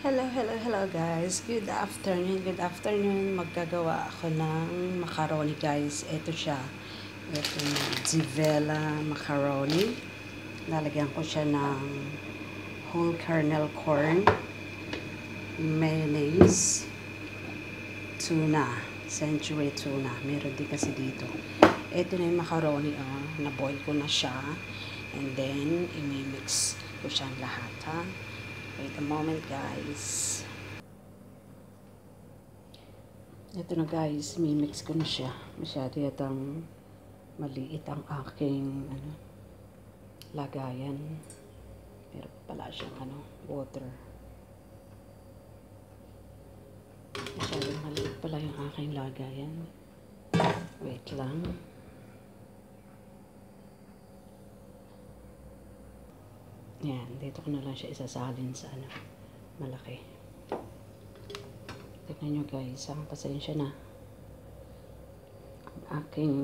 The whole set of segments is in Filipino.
Hello guys. Good afternoon. Maggagawa ako ng macaroni guys. Ito siya. Ito yung Zivela macaroni. Lalagyan ko siya ng whole kernel corn, mayonnaise, tuna, century tuna. Meron din kasi dito. Ito na yung macaroni. Na-boil ko na siya. And then, i-mix ko siya lahat. Wait a moment guys. Ito na guys, mimix ko na siya. Masyado yatang maliit ang aking lagayan. Pero pala siyang water. Masyado maliit pala yung aking lagayan. Wait lang. Yan, dito ko na lang siya isasalin sa malaki. Tignan nyo guys, pasensya na. Ang aking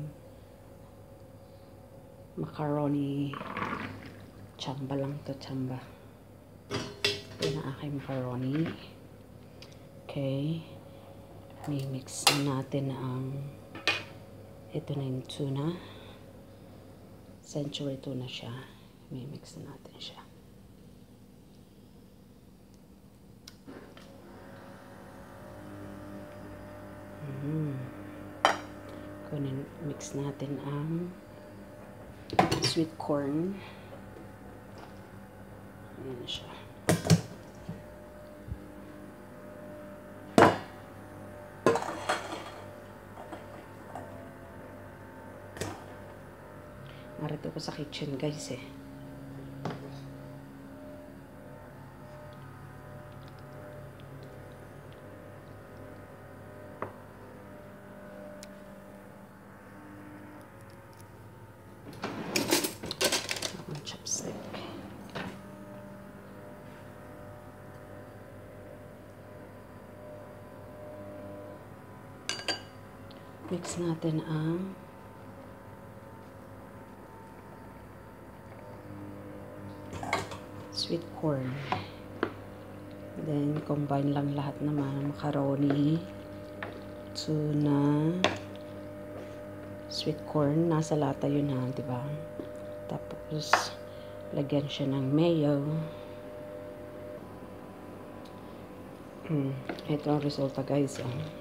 macaroni, tsamba lang to, tsamba. Ito na aking macaroni. Okay. Mimix natin ito na yung tuna. Century tuna siya. Mimix natin siya. Mix natin ang sweet corn. Ayan siya. Narito ko sa kitchen guys eh. Chopstick. Mix natin ang sweet corn. Then combine lang lahat naman, macaroni, tuna, sweet corn, nasa lata yun di ba? Tapos lagyan siya ng mayo. Ito ang resulta guys.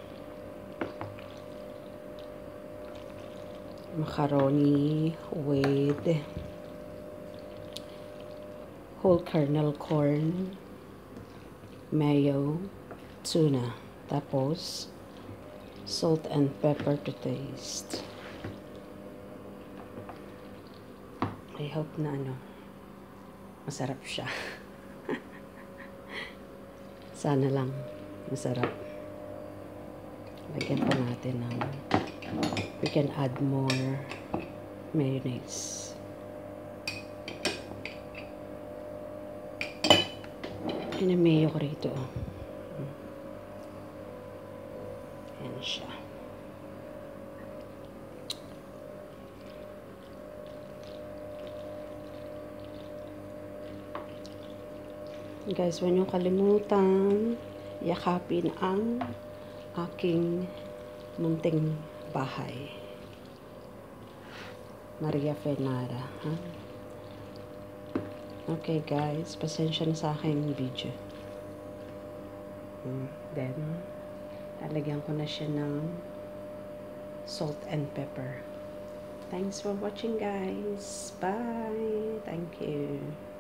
Macaroni with whole kernel corn, mayo, tuna. Tapos salt and pepper to taste. I hope na masarap siya. Sana lang masarap. Lagyan pa natin we can add more mayonnaise. Pinamayo ko rito. Ayan siya. Guys, huwag niyong kalimutan yakapin ang aking munting bahay. Maria Fenara. Okay guys, pasensya na sa aking video. Then, lalagyan ko na siya ng salt and pepper. Thanks for watching guys. Bye. Thank you.